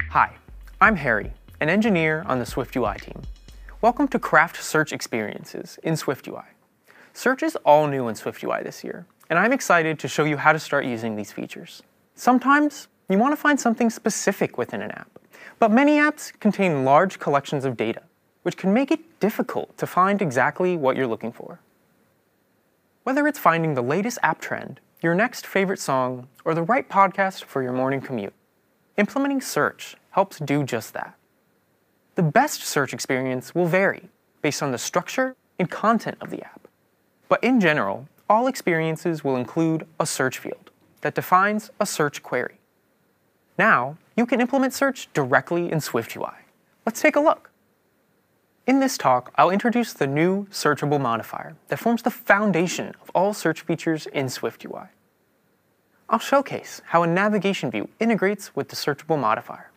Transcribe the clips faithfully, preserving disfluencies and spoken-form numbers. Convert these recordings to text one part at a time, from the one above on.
Hi, I'm Harry, an engineer on the SwiftUI team. Welcome to Craft Search Experiences in SwiftUI. Search is all new in SwiftUI this year, and I'm excited to show you how to start using these features. Sometimes you want to find something specific within an app, but many apps contain large collections of data, which can make it difficult to find exactly what you're looking for. Whether it's finding the latest app trend, your next favorite song, or the right podcast for your morning commute, implementing search helps do just that. The best search experience will vary based on the structure and content of the app. But in general, all experiences will include a search field that defines a search query. Now, you can implement search directly in SwiftUI. Let's take a look. In this talk, I'll introduce the new searchable modifier that forms the foundation of all search features in SwiftUI. I'll showcase how a navigation view integrates with the searchable modifier.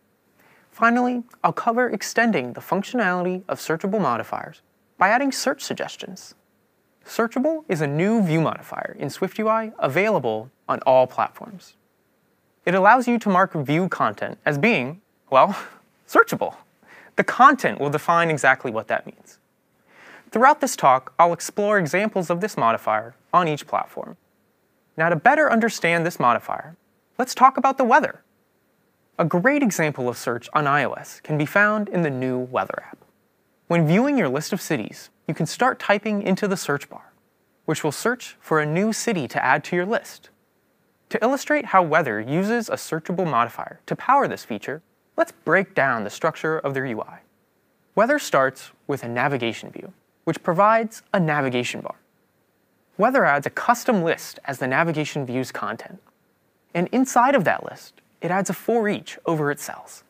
Finally, I'll cover extending the functionality of searchable modifiers by adding search suggestions. Searchable is a new view modifier in SwiftUI available on all platforms. It allows you to mark view content as being, well, searchable. The content will define exactly what that means. Throughout this talk, I'll explore examples of this modifier on each platform. Now, to better understand this modifier, let's talk about the weather. A great example of search on iOS can be found in the new Weather app. When viewing your list of cities, you can start typing into the search bar, which will search for a new city to add to your list. To illustrate how weather uses a searchable modifier to power this feature, let's break down the structure of their U I. Weather starts with a navigation view, which provides a navigation bar. Weather adds a custom list as the navigation view's content. And inside of that list, it adds a for each over its cells.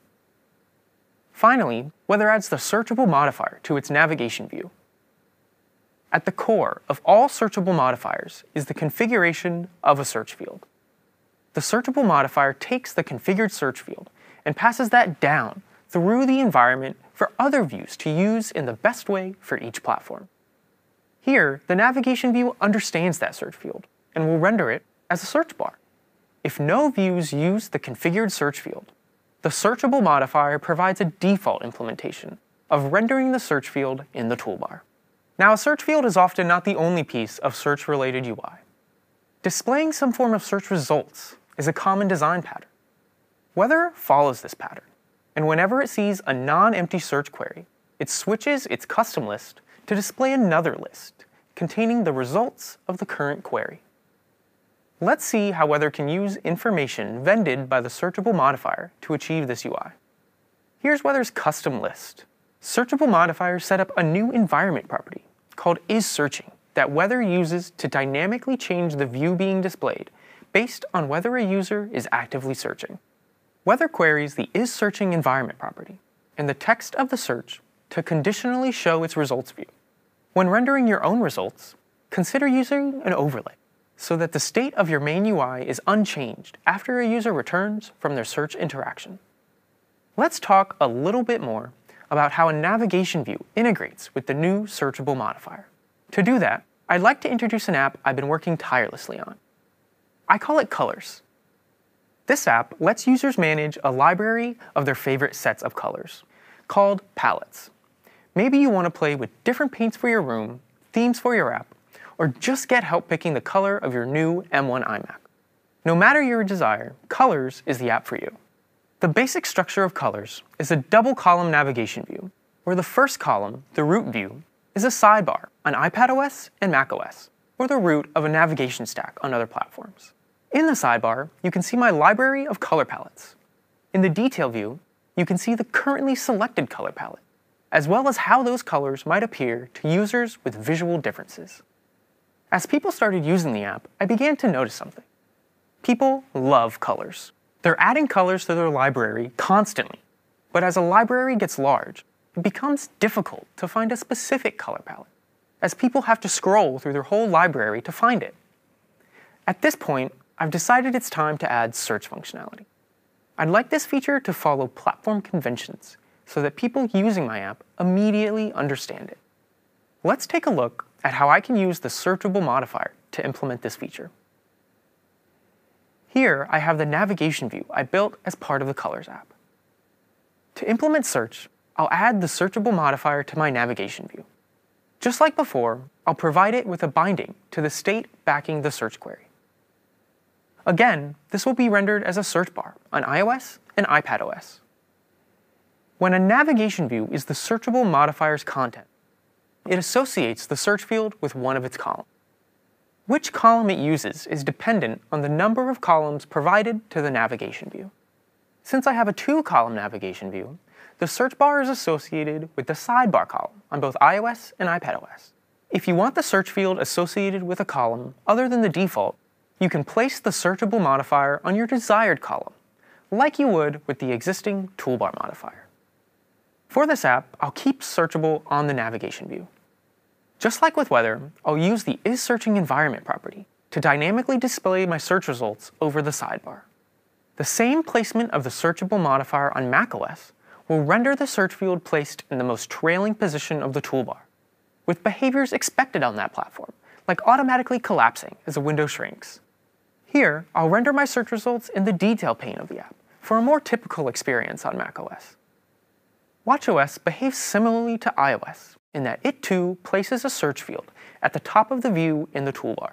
Finally, Weather adds the searchable modifier to its navigation view. At the core of all searchable modifiers is the configuration of a search field. The searchable modifier takes the configured search field and passes that down through the environment for other views to use in the best way for each platform. Here, the navigation view understands that search field and will render it as a search bar. If no views use the configured search field, the searchable modifier provides a default implementation of rendering the search field in the toolbar. Now, a search field is often not the only piece of search-related U I. Displaying some form of search results is a common design pattern. Weather follows this pattern, and whenever it sees a non-empty search query, it switches its custom list to display another list containing the results of the current query. Let's see how Weather can use information vended by the searchable modifier to achieve this U I. Here's Weather's custom list. Searchable modifiers set up a new environment property called isSearching that Weather uses to dynamically change the view being displayed based on whether a user is actively searching. Weather queries the isSearching environment property and the text of the search to conditionally show its results view. When rendering your own results, consider using an overlay so that the state of your main U I is unchanged after a user returns from their search interaction. Let's talk a little bit more about how a navigation view integrates with the new searchable modifier. To do that, I'd like to introduce an app I've been working tirelessly on. I call it Colors. This app lets users manage a library of their favorite sets of colors, called palettes. Maybe you want to play with different paints for your room, themes for your app, or just get help picking the color of your new M one iMac. No matter your desire, Colors is the app for you. The basic structure of Colors is a double-column navigation view, where the first column, the root view, is a sidebar on iPadOS and macOS, or the root of a navigation stack on other platforms. In the sidebar, you can see my library of color palettes. In the detail view, you can see the currently selected color palette, as well as how those colors might appear to users with visual differences. As people started using the app, I began to notice something. People love colors. They're adding colors to their library constantly, but as a library gets large, it becomes difficult to find a specific color palette, as people have to scroll through their whole library to find it. At this point, I've decided it's time to add search functionality. I'd like this feature to follow platform conventions so that people using my app immediately understand it. Let's take a look at how I can use the searchable modifier to implement this feature. Here, I have the navigation view I built as part of the Colors app. To implement search, I'll add the searchable modifier to my navigation view. Just like before, I'll provide it with a binding to the state backing the search query. Again, this will be rendered as a search bar on iOS and iPadOS. When a navigation view is the searchable modifier's content, it associates the search field with one of its columns. Which column it uses is dependent on the number of columns provided to the navigation view. Since I have a two-column navigation view, the search bar is associated with the sidebar column on both iOS and iPadOS. If you want the search field associated with a column other than the default, you can place the searchable modifier on your desired column, like you would with the existing toolbar modifier. For this app, I'll keep searchable on the navigation view. Just like with weather, I'll use the isSearchingEnvironment property to dynamically display my search results over the sidebar. The same placement of the searchable modifier on macOS will render the search field placed in the most trailing position of the toolbar, with behaviors expected on that platform, like automatically collapsing as a window shrinks. Here, I'll render my search results in the detail pane of the app for a more typical experience on macOS. watchOS behaves similarly to iOS in that it too places a search field at the top of the view in the toolbar.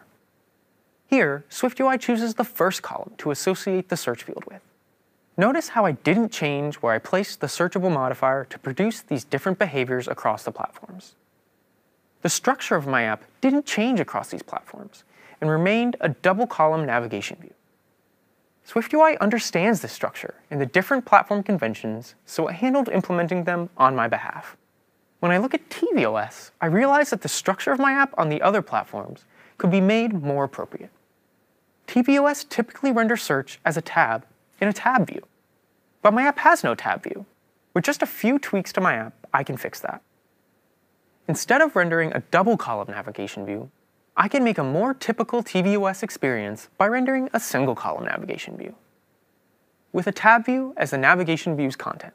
Here, SwiftUI chooses the first column to associate the search field with. Notice how I didn't change where I placed the searchable modifier to produce these different behaviors across the platforms. The structure of my app didn't change across these platforms and remained a double-column navigation view. SwiftUI understands this structure and the different platform conventions, so it handled implementing them on my behalf. When I look at tvOS, I realize that the structure of my app on the other platforms could be made more appropriate. tvOS typically renders search as a tab in a tab view, but my app has no tab view. With just a few tweaks to my app, I can fix that. Instead of rendering a double-column navigation view, I can make a more typical tvOS experience by rendering a single-column navigation view, with a tab view as the navigation view's content.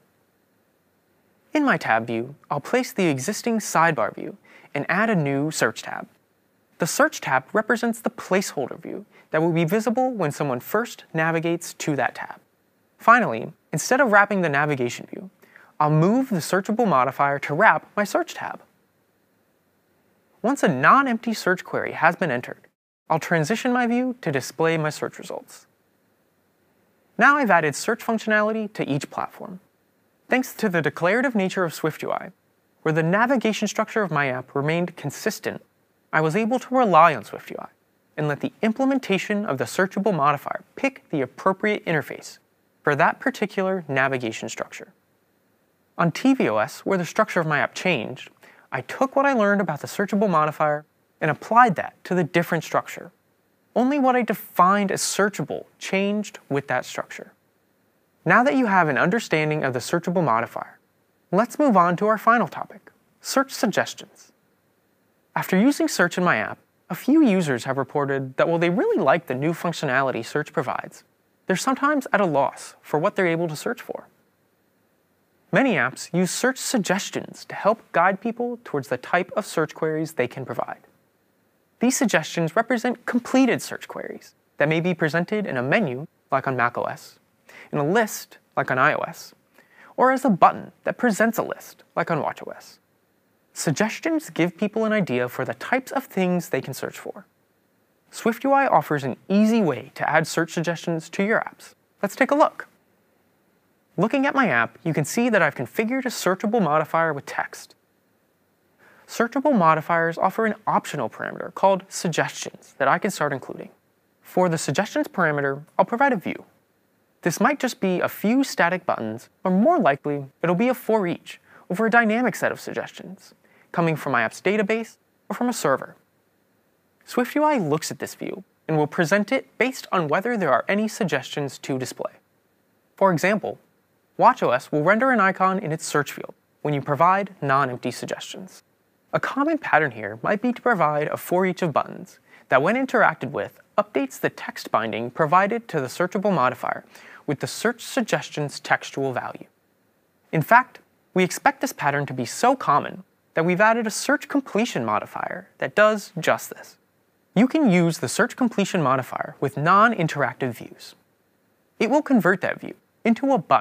In my tab view, I'll place the existing sidebar view and add a new search tab. The search tab represents the placeholder view that will be visible when someone first navigates to that tab. Finally, instead of wrapping the navigation view, I'll move the searchable modifier to wrap my search tab. Once a non-empty search query has been entered, I'll transition my view to display my search results. Now I've added search functionality to each platform. Thanks to the declarative nature of SwiftUI, where the navigation structure of my app remained consistent, I was able to rely on SwiftUI and let the implementation of the searchable modifier pick the appropriate interface for that particular navigation structure. On tvOS, where the structure of my app changed, I took what I learned about the searchable modifier and applied that to the different structure. Only what I defined as searchable changed with that structure. Now that you have an understanding of the searchable modifier, let's move on to our final topic, search suggestions. After using search in my app, a few users have reported that while they really like the new functionality search provides, they're sometimes at a loss for what they're able to search for. Many apps use search suggestions to help guide people towards the type of search queries they can provide. These suggestions represent completed search queries that may be presented in a menu, like on macOS, in a list, like on iOS, or as a button that presents a list, like on watchOS. Suggestions give people an idea for the types of things they can search for. SwiftUI offers an easy way to add search suggestions to your apps. Let's take a look. Looking at my app, you can see that I've configured a searchable modifier with text. Searchable modifiers offer an optional parameter called suggestions that I can start including. For the suggestions parameter, I'll provide a view. This might just be a few static buttons, or more likely, it'll be a for each over a dynamic set of suggestions, coming from my app's database or from a server. SwiftUI looks at this view and will present it based on whether there are any suggestions to display. For example, watchOS will render an icon in its search field when you provide non-empty suggestions. A common pattern here might be to provide a for each of buttons that, when interacted with, updates the text binding provided to the searchable modifier with the search suggestions textual value. In fact, we expect this pattern to be so common that we've added a search completion modifier that does just this. You can use the search completion modifier with non-interactive views. It will convert that view into a button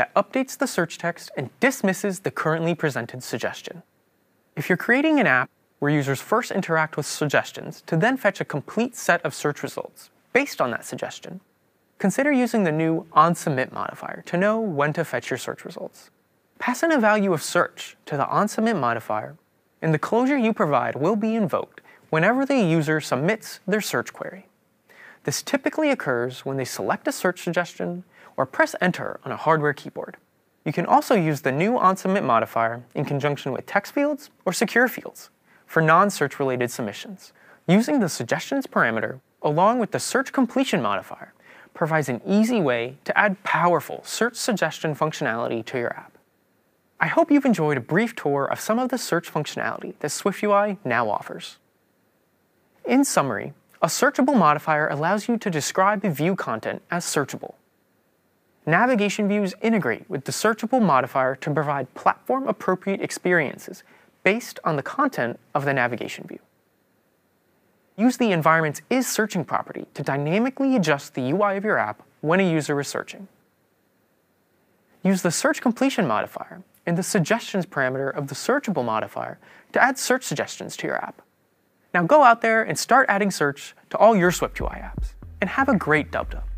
that updates the search text and dismisses the currently presented suggestion. If you're creating an app where users first interact with suggestions to then fetch a complete set of search results based on that suggestion, consider using the new onSubmit modifier to know when to fetch your search results. Pass in a value of search to the onSubmit modifier, and the closure you provide will be invoked whenever the user submits their search query. This typically occurs when they select a search suggestion or press enter on a hardware keyboard. You can also use the new onSubmit modifier in conjunction with text fields or secure fields for non-search related submissions. Using the suggestions parameter along with the search completion modifier provides an easy way to add powerful search suggestion functionality to your app. I hope you've enjoyed a brief tour of some of the search functionality that SwiftUI now offers. In summary, a searchable modifier allows you to describe and view content as searchable. Navigation views integrate with the searchable modifier to provide platform-appropriate experiences based on the content of the navigation view. Use the environment's isSearching property to dynamically adjust the U I of your app when a user is searching. Use the search completion modifier and the suggestions parameter of the searchable modifier to add search suggestions to your app. Now go out there and start adding search to all your SwiftUI apps, and have a great dub-dub.